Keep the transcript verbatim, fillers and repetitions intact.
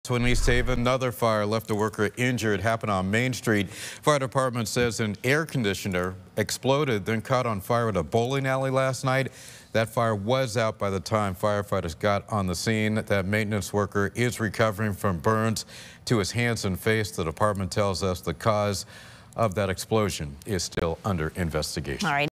When East Haven, another fire left a worker injured. It happened on Main Street. Fire department says an air conditioner exploded, then caught on fire at a bowling alley last night. That fire was out by the time firefighters got on the scene. That maintenance worker is recovering from burns to his hands and face. The department tells us the cause of that explosion is still under investigation. All right.